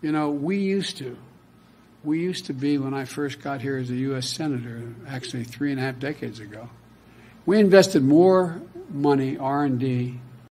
You know, we used to be, when I first got here as a U.S. Senator, actually 3.5 decades ago, we invested more money, R&D,